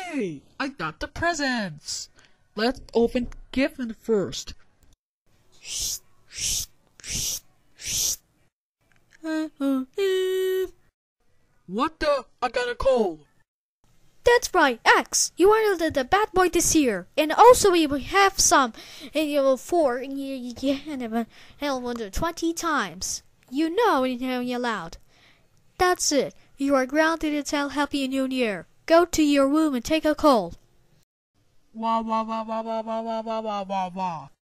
Hey, I got the presents. Let's open gift first. What the? I got a cold. That's right, X. You are the bad boy this year, and also we will have some, and you will 20 times. You know you're allowed. That's it. You are grounded until Happy New Year. Go to your room and take a cold. Wah wah wah wah wah wah wah wah wah wah.